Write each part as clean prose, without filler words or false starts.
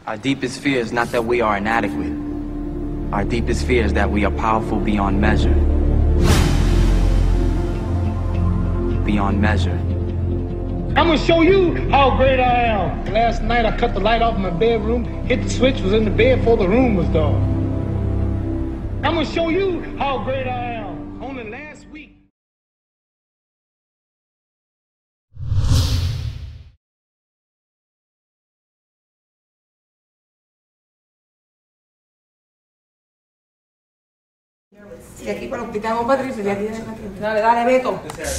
Our deepest fear is not that we are inadequate. Our deepest fear is that we are powerful beyond measure. Beyond measure. I'm gonna show you how great I am. Last night I cut the light off in my bedroom, hit the switch, was in the bed before the room was dark. I'm gonna show you how great I am. Only last week. Y aquí para los pitamos Patricio y aquí tienes la tienda. Dale, dale, Beto.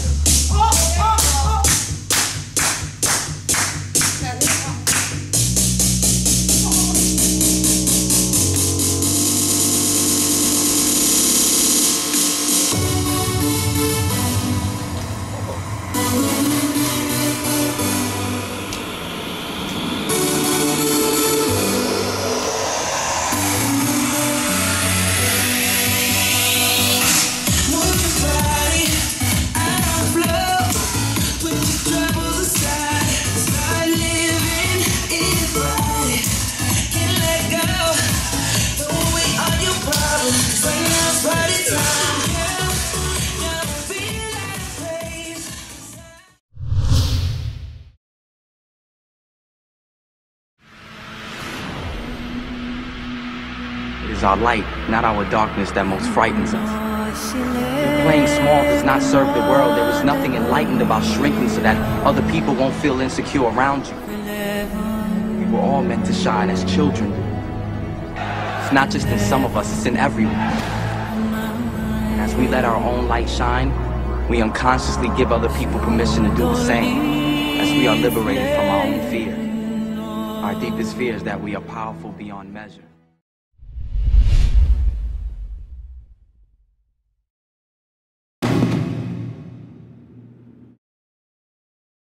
It is our light, not our darkness, that most frightens us. If playing small does not serve the world, there is nothing enlightened about shrinking so that other people won't feel insecure around you. We were all meant to shine as children do. It's not just in some of us, it's in everyone. And as we let our own light shine, we unconsciously give other people permission to do the same, as we are liberated from our own fear. Our deepest fear is that we are powerful beyond measure.